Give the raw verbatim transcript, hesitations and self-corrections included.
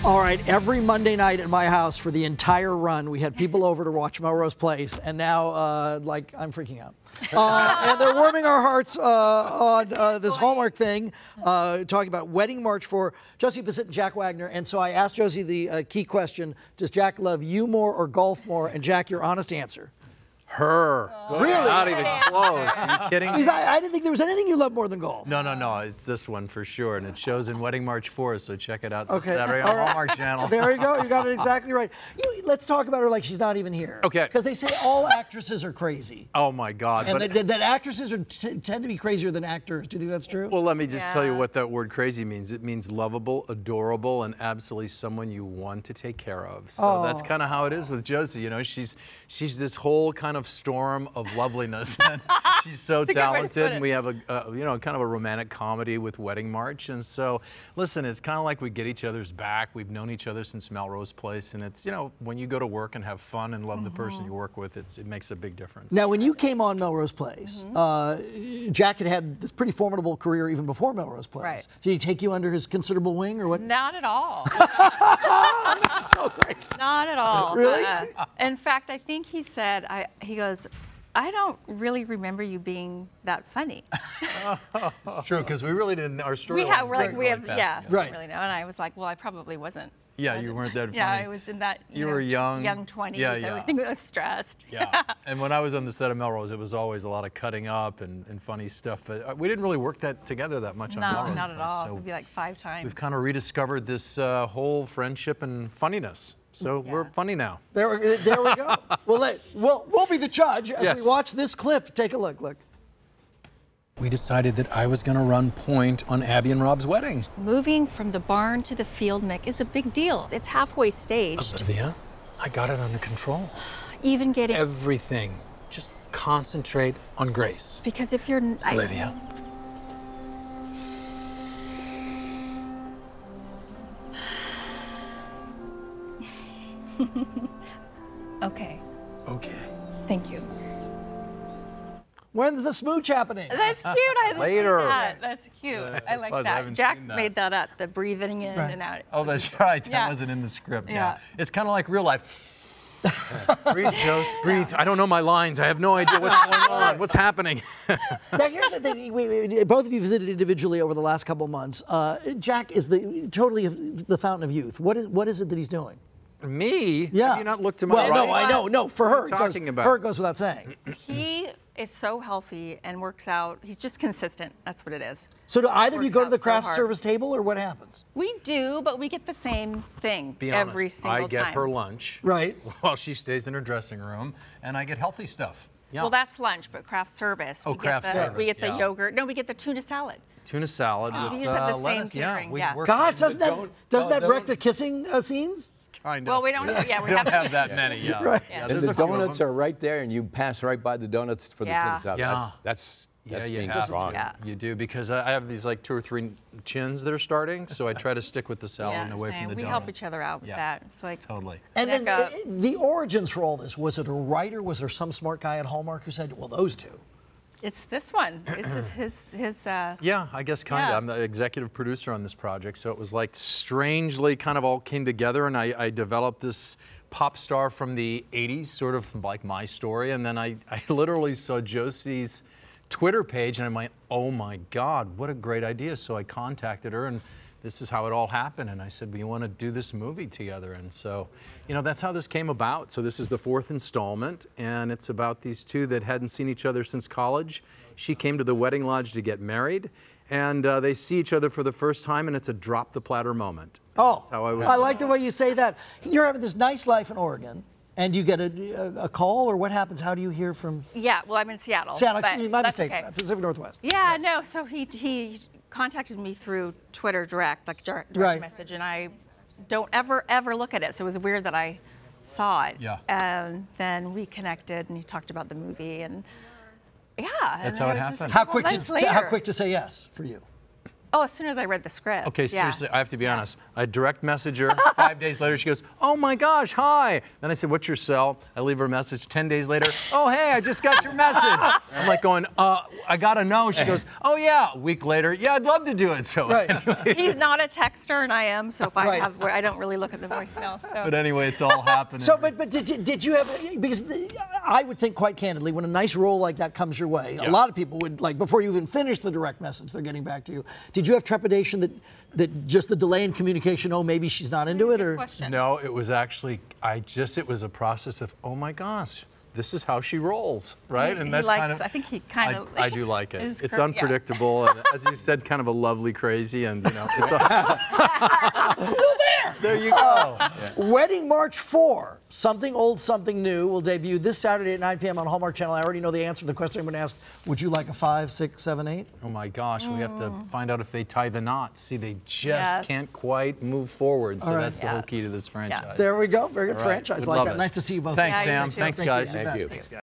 All right, every Monday night at my house for the entire run, we had people over to watch Melrose Place, and now, uh, like, I'm freaking out. Uh, and they're warming our hearts uh, on uh, this Hallmark thing, uh, talking about Wedding March for Josie, Bissett, and Jack Wagner. And so I asked Josie the uh, key question, does Jack love you more or golf more? And Jack, your honest answer. Her. Oh. Really? Not even close. Are you kidding me? Because I, I didn't think there was anything you love more than golf. No, no, no. It's this one for sure. And it shows in Wedding March four, so check it out this Okay. Saturday All on right. Hallmark Channel. There you go. You got it exactly right. You, let's talk about her like she's not even here. Okay. Because they say all actresses are crazy. Oh, my God. And but, that, that actresses are t tend to be crazier than actors. Do you think that's true? well, let me just Yeah. tell you what that word crazy means. It means lovable, adorable, and absolutely someone you want to take care of. So Oh. that's kind of how it is with Josie. You know, she's she's this whole kind of storm of loveliness. And she's so That's a good way to talented. put it. And we have a, uh, you know, kind of a romantic comedy with Wedding March. And so, listen, it's kind of like we get each other's back. We've known each other since Melrose Place. And it's, you know, when you go to work and have fun and love mm-hmm. the person you work with, it's, it makes a big difference. Now, when you came on Melrose Place, mm-hmm. uh, Jack had had this pretty formidable career even before Melrose Place. Right. Did he take you under his considerable wing, or what? Not at all. So great. Not at all. Really? Uh, in fact, I think he said, I, he goes, I don't really remember you being that funny. It's true, because we really didn't, our story we have, we're like, really we have, past yeah, together. so Right. really know. And I was like, well, I probably wasn't. Yeah, wasn't. you weren't that funny. Yeah, I was in that, you, You know, were young. young twenties. Yeah, yeah. Everything was stressed. Yeah, and when I was on the set of Melrose, it was always a lot of cutting up and, and funny stuff. But uh, we didn't really work that together that much on No, Melrose. not at Place, all. so Maybe like five times. we've kind of rediscovered this uh, whole friendship and funniness. So Yeah. we're funny now. There, there we go. Well, let, we'll, we'll be the judge as Yes. we watch this clip. Take a look. Look. We decided that I was going to run point on Abby and Rob's wedding. Moving from the barn to the field, Mick, is a big deal. It's halfway staged. Olivia, I got it under control. Even getting... Everything. Just concentrate on Grace. Because if you're... I, Olivia. Okay. Okay. Thank you. When's the smooch happening? That's cute. I haven't Later. seen that. That's cute. Yeah, I like plus I that. haven't Jack seen that. made that up, the breathing in Right. and out. Oh, that's right. That Yeah. wasn't in the script. Yeah. Yeah. It's kind of like real life. Breathe, Jose, breathe. I don't know my lines. I have no idea what's going on. What's happening? Now, here's the thing. We, we, both of you visited individually over the last couple of months. Uh, Jack is the totally the fountain of youth. What is what is it that he's doing? Me? Yeah. Have you not looked to my Well, right? no, I know. No, for her, What are it you goes, talking about? her it goes without saying. He is so healthy and works out. He's just consistent. That's what it is. So do either of you Works go to out the so craft hard. service table, or what happens? We do, but we get the same thing Be every honest, single I get time. her lunch Right. while she stays in her dressing room, and I get healthy stuff. Yeah. Well, that's lunch, but craft service. Oh, we craft get the, service, We get the yeah. yogurt. No, we get the tuna salad. Tuna salad with We usually have uh, the same lettuce. Yeah, catering, we yeah. work- Gosh, doesn't that Don't- doesn't don't- that wreck don't- the kissing uh, scenes? Kind of. Well, we don't. Yeah, we We don't haven't. have that many. Yeah. Right. Yeah. And there's the a few of donuts them. are right there, and you pass right by the donuts for the Yeah. tuna salad. Yeah. That's that's Yeah, that's you being have strong. to. Yeah. You do, because I I have these like two or three chins that are starting, so I try to stick with the salad Yeah, and away same. from the we donuts. help each other out with Yeah. that. It's like Totally. And then Neck up. uh, the origins for all this, was it a writer? Was there some smart guy at Hallmark who said, well, those two? it's this one. It's just his his. Uh, Yeah, I guess kind of. Yeah. I'm the executive producer on this project, so it was like strangely kind of all came together, and I, I developed this pop star from the eighties, sort of like my story, and then I, I literally saw Josie's Twitter page, and I'm like, oh my God, what a great idea. So I contacted her, and this is how it all happened. And I said, we want to do this movie together. And so, you know, that's how this came about. So this is the fourth installment, and it's about these two that hadn't seen each other since college. She came to the wedding lodge to get married, and uh, they see each other for the first time, and it's a drop the platter moment. Oh, That's how I would- I like the way you say that. You're having this nice life in Oregon, and you get a, a, a call, or what happens? How do you hear from yeah. Well, I'm in Seattle. Seattle? but Excuse me, my that's mistake. okay. Pacific Northwest. Yeah. No. So he he contacted me through Twitter direct, like direct, direct Right. message, and I don't ever ever look at it. So it was weird that I saw it. Yeah. And then we connected, and he talked about the movie, and yeah. That's and how it it was just happened. a How couple quick months to, to how later. quick to say yes for you? Oh, as soon as I read the script. Okay, yeah. seriously, I have to be honest. I direct message her. Five days later, she goes, "Oh my gosh, hi." Then I said, "What's your cell?" I leave her a message. Ten days later, "Oh hey, I just got your message." I'm like going, "Uh, I gotta know." She goes, "Oh yeah." A week later, "Yeah, I'd love to do it." So Right. anyway. He's not a texter, and I am. So if I Right. have, I don't really look at the voicemail. So. But anyway, it's all happening. So, but but did you, did you have, because I would think quite candidly, when a nice role like that comes your way, Yeah. a lot of people would, like, before you even finish the direct message, they're getting back to you. Did you have trepidation that that just the delay in communication, oh, maybe she's not into it, or? Question. No, it was actually, I just, it was a process of, oh my gosh, this is how she rolls, right? He- and he that's likes- kind of, I think he kind of- I, I do like it. is It's cur- yeah. unpredictable, and as you said, kind of a lovely crazy, and you know, it's a, Well, there! there you go. Wedding March four, Something Old, Something New, will debut this Saturday at nine p m on Hallmark Channel. I already know the answer to the question I'm going to ask. Would you like a five, six, seven, eight? Oh my gosh, we have to find out if they tie the knot. See, they just Yes. can't quite move forward, so All right. that's the Yeah. whole key to this franchise. There we go. Very good All right. franchise. Would like love that. it. Nice to see you both. Thanks, Yeah, you Sam. too. Thanks, Thank you. guys. You bet. Thank you.